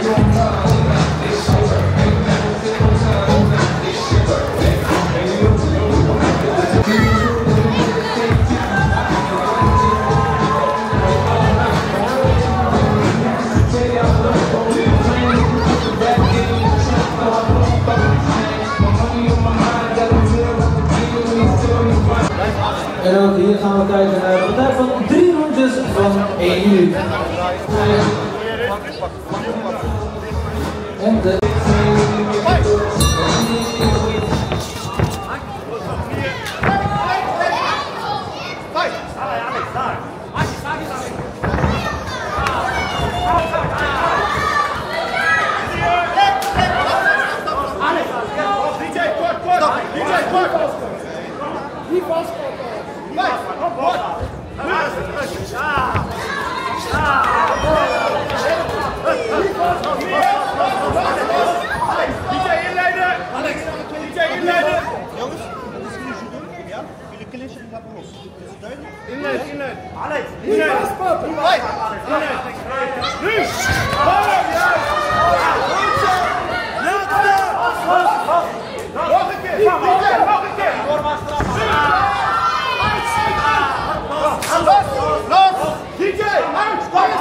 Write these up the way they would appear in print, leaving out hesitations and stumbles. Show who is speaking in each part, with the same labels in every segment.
Speaker 1: En ook hier gaan we kijken naar een tijd van 3 rondjes van 1 minuut. En de...
Speaker 2: Inleiden. Alex, inleiden. Nu! Nog een keer. Los! DJ! Uit!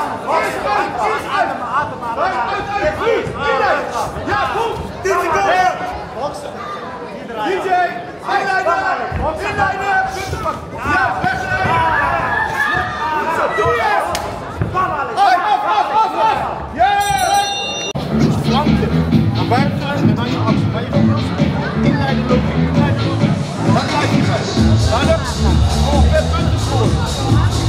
Speaker 2: Ja, goed! Boksen! DJ! Inleiden! Punten pakken! Ja, doe je! Af! Yeah! Flanken! Naar buiten en dan je af. Maar je komt inleiden lopen. Dat lijkt je best. Duidelijk? Ongeveer punten scoren.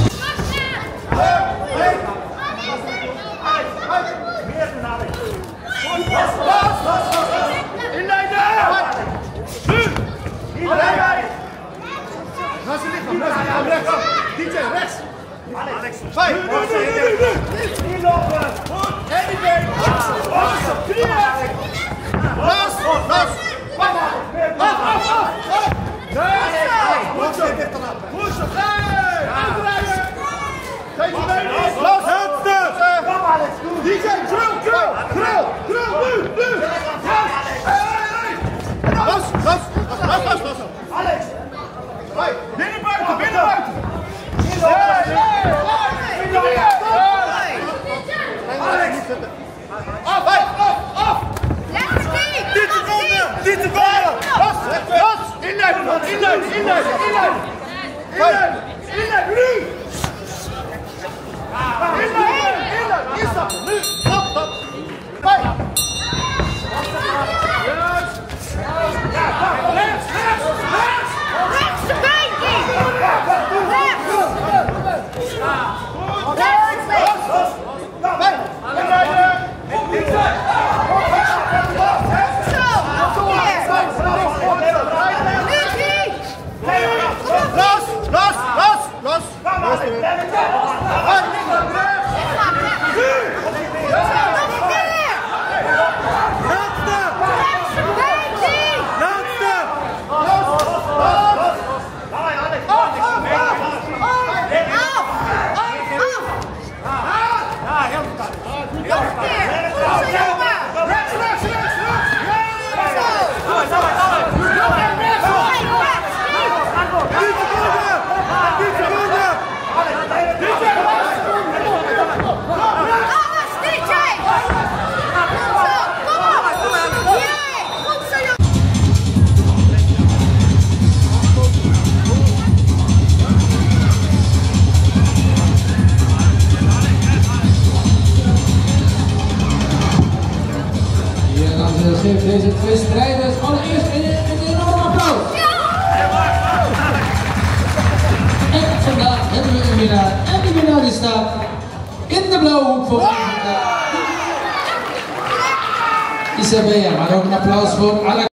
Speaker 2: Inleiden! Nu! Naar zijn lichaam, rechts. DJ, rechts. Alex, 5. Hier lopen. Anything. Los. Af. Goed zo. Uitrijden. Geef je mee. Los. Kom Alex. DJ, drill. Nu. Los. Alex. Binnen buiten. Af! Dit seconden! Los! Inleiden! Nu! Inleiden! Instappen! Nu! Stop! Bij!
Speaker 1: Geef deze twee strijders allereerst een enorm applaus. En vandaag hebben we een winnaar. En die winnaar die staat in de blauwe hoek voor Isabella. Maar ook een applaus voor Alex.